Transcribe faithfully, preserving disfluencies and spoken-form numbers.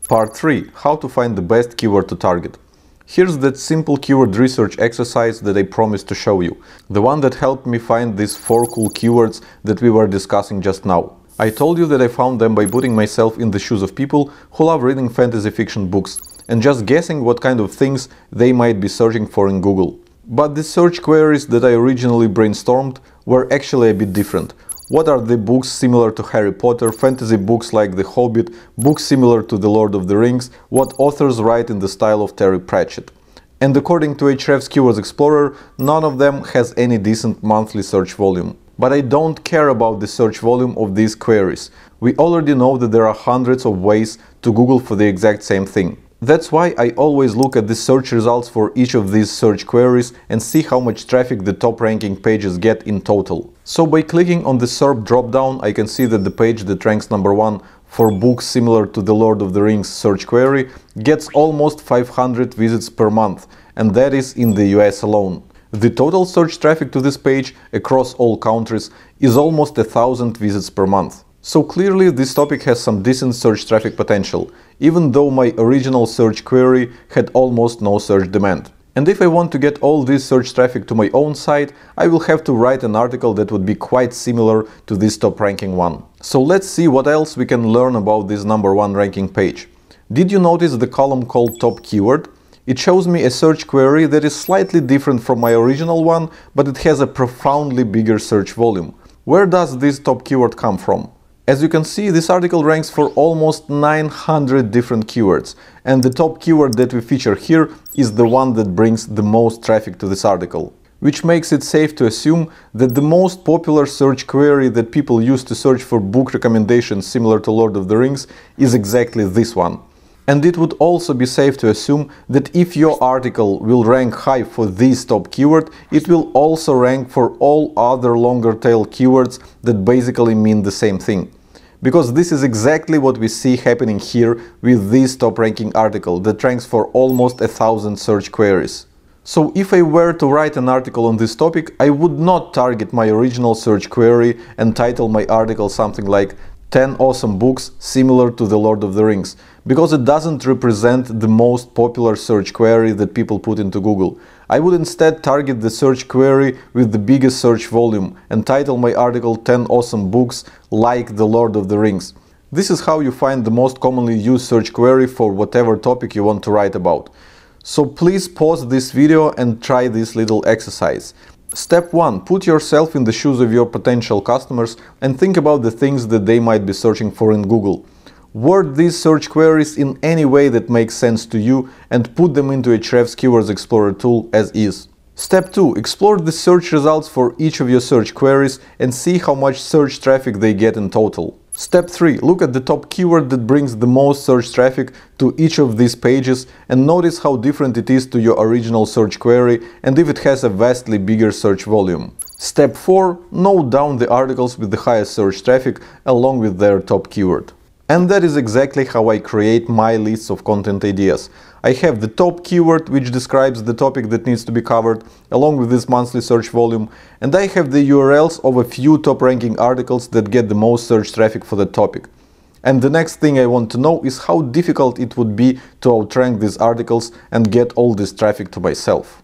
Part three. How to find the best keyword to target. Here's that simple keyword research exercise that I promised to show you. The one that helped me find these four cool keywords that we were discussing just now. I told you that I found them by putting myself in the shoes of people who love reading fantasy fiction books and just guessing what kind of things they might be searching for in Google. But the search queries that I originally brainstormed were actually a bit different. What are the books similar to Harry Potter, fantasy books like The Hobbit, books similar to The Lord of the Rings, what authors write in the style of Terry Pratchett? And according to Ahrefs Keywords Explorer, none of them has any decent monthly search volume. But I don't care about the search volume of these queries. We already know that there are hundreds of ways to Google for the exact same thing. That's why I always look at the search results for each of these search queries and see how much traffic the top ranking pages get in total. So by clicking on the S E R P dropdown, I can see that the page that ranks number one for books similar to the Lord of the Rings search query gets almost five hundred visits per month, and that is in the U S alone. The total search traffic to this page across all countries is almost a thousand visits per month. So clearly this topic has some decent search traffic potential, even though my original search query had almost no search demand. And if I want to get all this search traffic to my own site, I will have to write an article that would be quite similar to this top ranking one. So let's see what else we can learn about this number one ranking page. Did you notice the column called top keyword? It shows me a search query that is slightly different from my original one, but it has a profoundly bigger search volume. Where does this top keyword come from? As you can see, this article ranks for almost nine hundred different keywords, and the top keyword that we feature here is the one that brings the most traffic to this article. Which makes it safe to assume that the most popular search query that people use to search for book recommendations similar to Lord of the Rings is exactly this one. And it would also be safe to assume that if your article will rank high for this top keyword, it will also rank for all other longer tail keywords that basically mean the same thing. Because this is exactly what we see happening here with this top ranking article that ranks for almost a thousand search queries. So if I were to write an article on this topic, I would not target my original search query and title my article something like ten awesome books similar to the Lord of the Rings, because it doesn't represent the most popular search query that people put into Google. I would instead target the search query with the biggest search volume and title my article ten awesome books like the Lord of the Rings. This is how you find the most commonly used search query for whatever topic you want to write about. So please pause this video and try this little exercise. Step one. Put yourself in the shoes of your potential customers and think about the things that they might be searching for in Google. Word these search queries in any way that makes sense to you and put them into Ahrefs Keywords Explorer tool as is. Step two. Explore the search results for each of your search queries and see how much search traffic they get in total. Step three. Look at the top keyword that brings the most search traffic to each of these pages and notice how different it is to your original search query and if it has a vastly bigger search volume. Step four. Note down the articles with the highest search traffic along with their top keyword. And that is exactly how I create my lists of content ideas. I have the top keyword, which describes the topic that needs to be covered, along with this monthly search volume, and I have the U R Ls of a few top-ranking articles that get the most search traffic for the topic. And the next thing I want to know is how difficult it would be to outrank these articles and get all this traffic to myself.